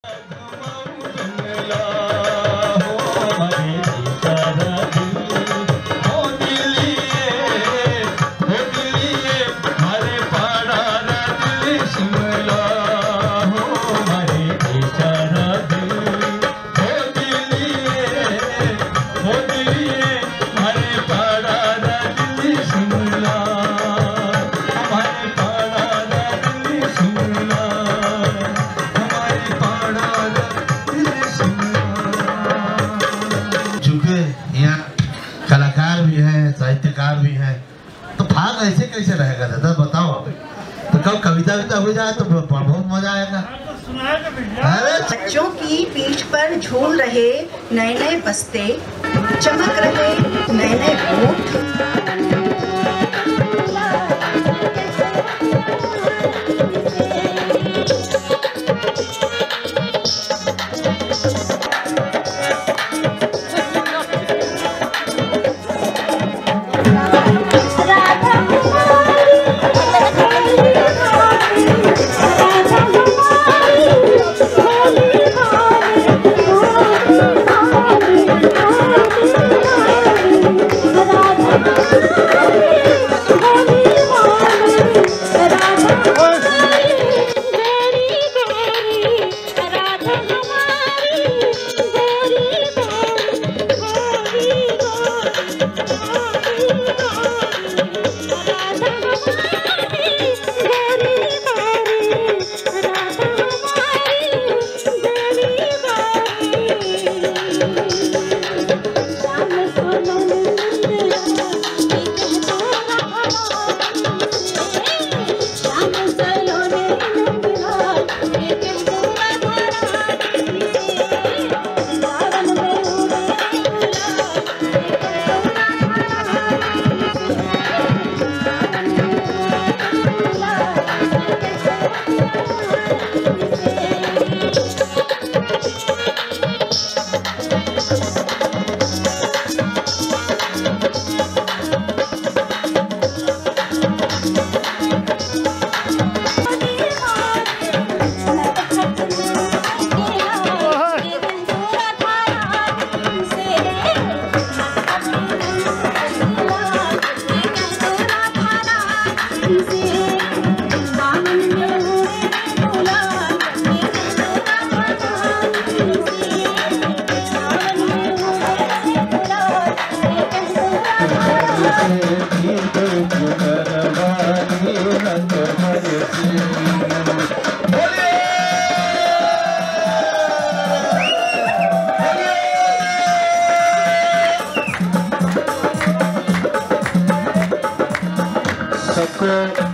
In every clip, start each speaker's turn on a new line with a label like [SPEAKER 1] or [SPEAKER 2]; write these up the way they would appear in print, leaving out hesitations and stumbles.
[SPEAKER 1] कलाकार भी हैं, साहित्यकार भी हैं, तो भाग ऐसे कैसे रहेगा दादा बताओ। तो कब कविता हो जाए तो बहुत मजा आएगा। अरे
[SPEAKER 2] बच्चों की पीठ पर झूल रहे नए नए बस्ते, चमक रहे नए नए होठ।
[SPEAKER 3] सबको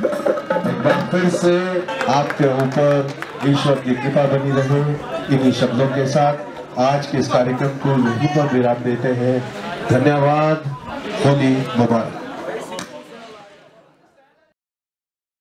[SPEAKER 3] एक बार फिर से आपके ऊपर ईश्वर की कृपा बनी रहे। इन्हीं शब्दों के साथ आज के इस कार्यक्रम को यहीं पर विराम देते हैं। धन्यवाद। होली मुबारक।